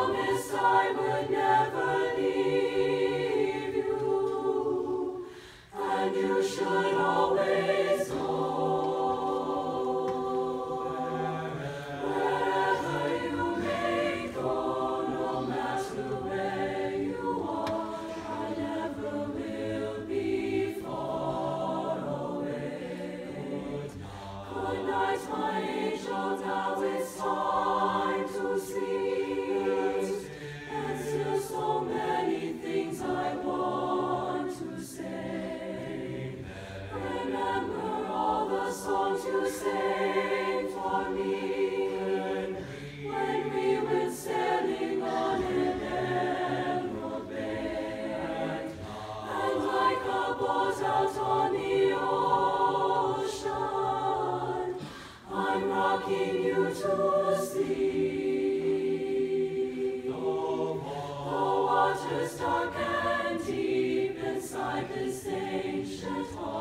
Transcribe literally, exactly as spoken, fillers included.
promised I would never leave you, and you should always know. Wherever you may go, no matter where you are, I never will be far away. Good night, my angel, now it's time to sleep, and still so many things I want to say. Remember all the songs you sang for me when we went sailing on an emerald bay, and like a boat out on the ocean, I'm rocking you to sleep. The water's dark and deep inside this ancient hall.